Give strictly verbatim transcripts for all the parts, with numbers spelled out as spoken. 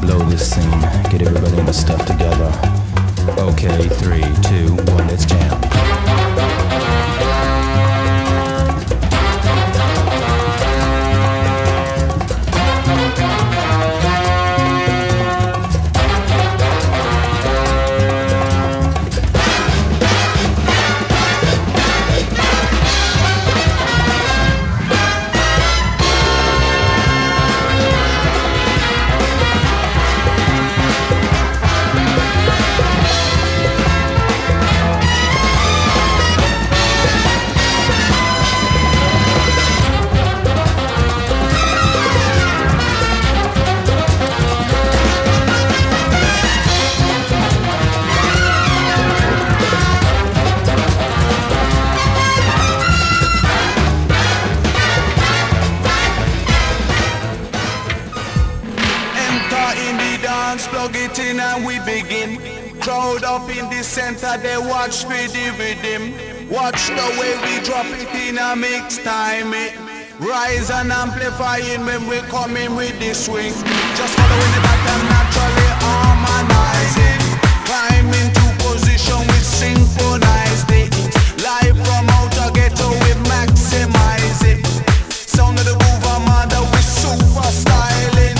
blow this scene. Get everybody in the stuff together. Okay, three, two, one, let's jam. Plug it in and we begin. Crowd up in the center, they watch for the rhythm. Watch the way we drop it in a mix time. It rise and amplifying when we come in with the swing. Just following the pattern, naturally harmonizing. Climb into position with synchronized it. Live from outer ghetto, we maximize it. Sound of the groove, Armada, we super styling.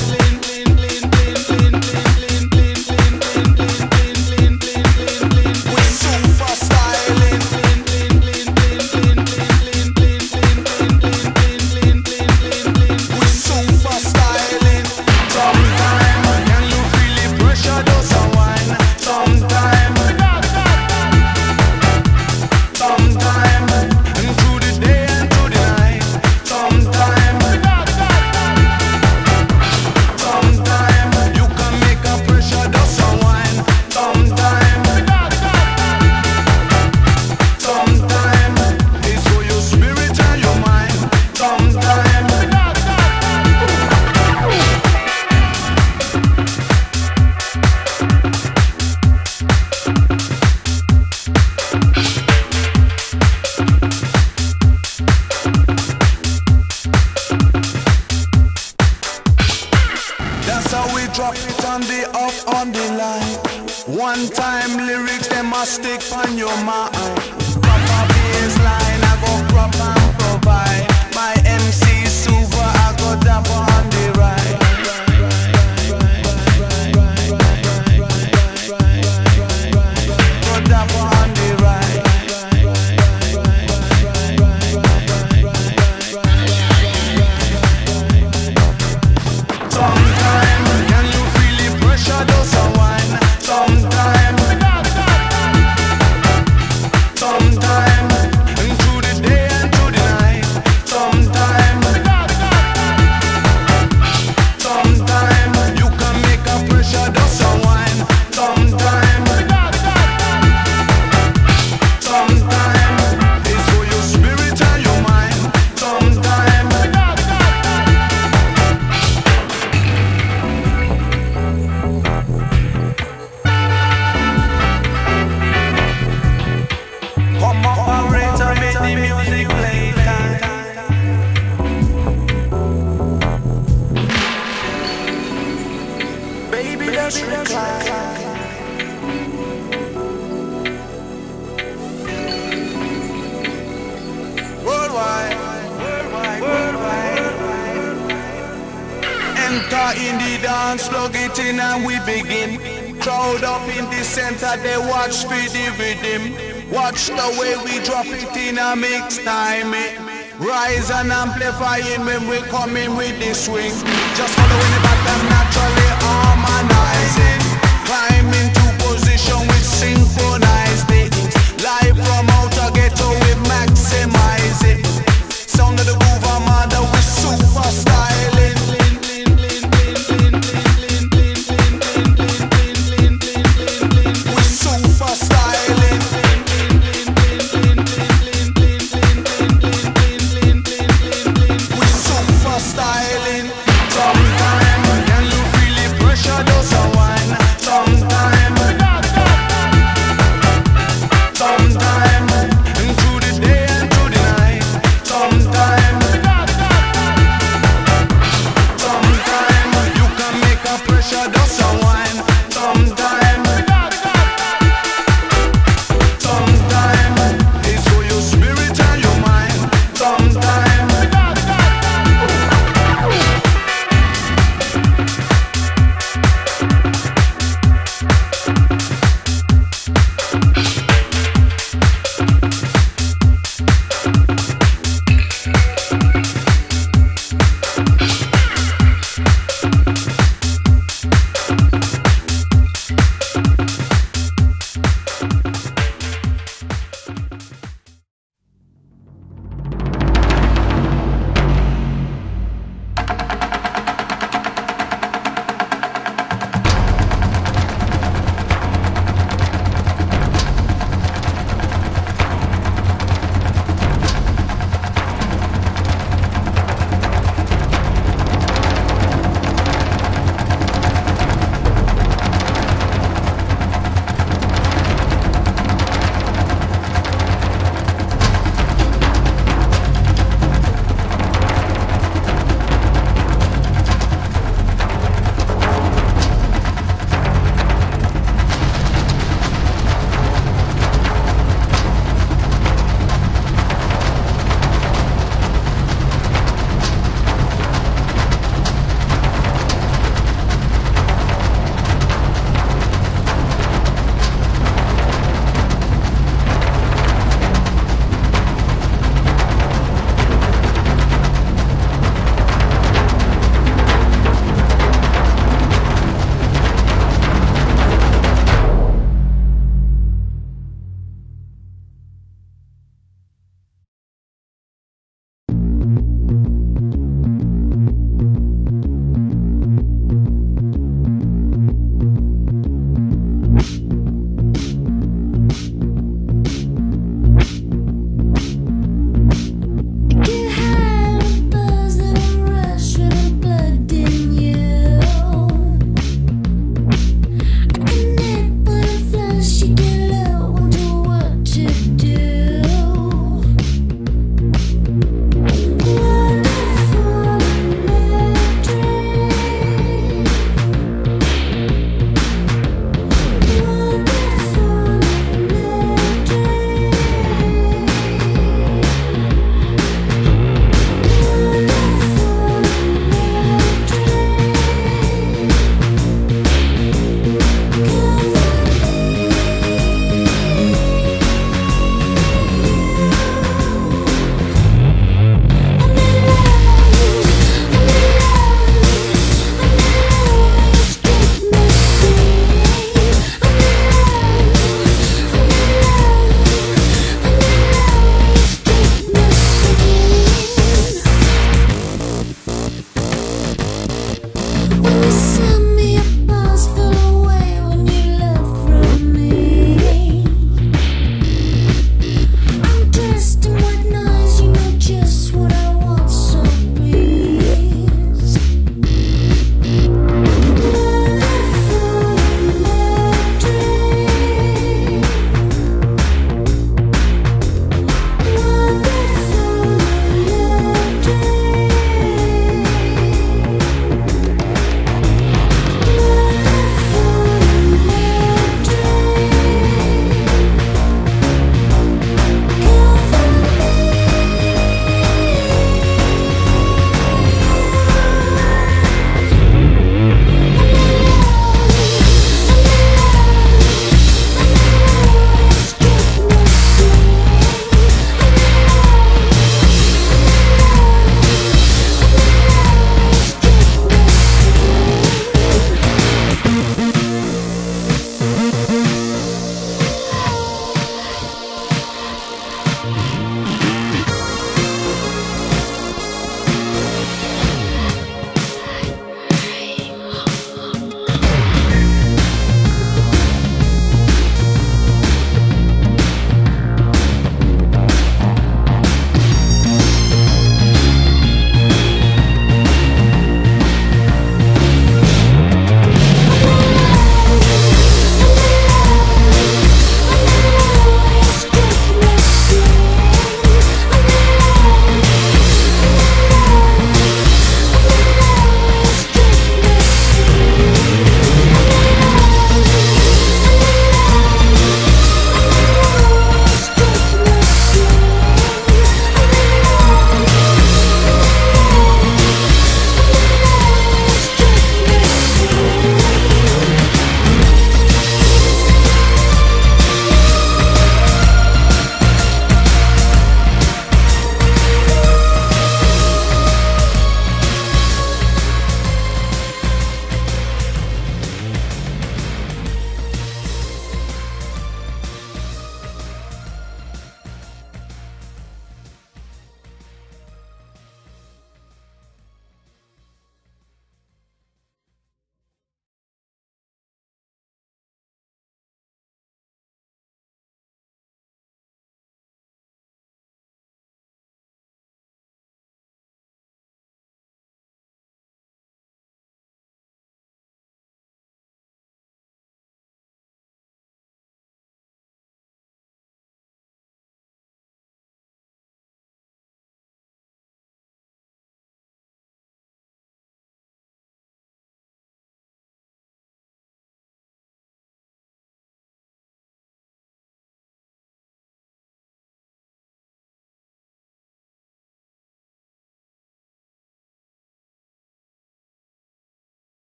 Drop it on the up on the line. One time lyrics, they must stick on your mind. Proper baseline, I go crop and provide. My M C super, I go dapper on the right. Go dapper on the right. Sometime just a wine, sometime, sometime, and through the day and through the night, sometime, sometime, you can make a pressure just a wine, sometime, sometime, it's for your spirit and your mind, sometime. The music play time. Baby, let's recline. Worldwide, worldwide, worldwide. Enter in the dance, plug it in and we begin. Crowd up in the center, they watch for the rhythm. Watch the way we drop it in a mix time. It rise and amplifying when we come in with the swing. Just following the pattern, naturally harmonizing. Climb into position with synchronized it. Live from outer ghetto, we maximize it. Sound of the groove, Armada, we super styling. We super styling. Styling. Sometime, can you feel the pressure? Does a wine.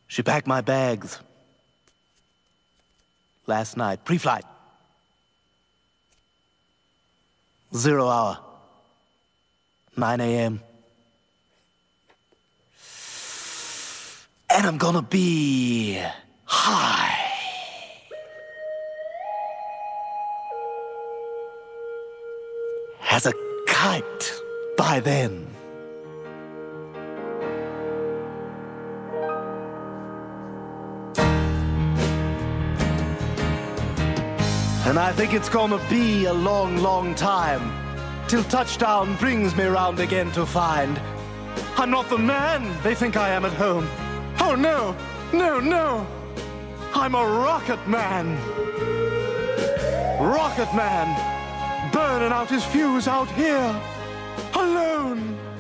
She packed my bags. Last night, pre-flight. Zero hour. nine A M And I'm gonna be high. As a kite by then. And I think it's gonna be a long, long time till touchdown brings me round again to find I'm not the man they think I am at home. Oh no, no, no. I'm a rocket man. Rocket man, burning out his fuse out here, alone.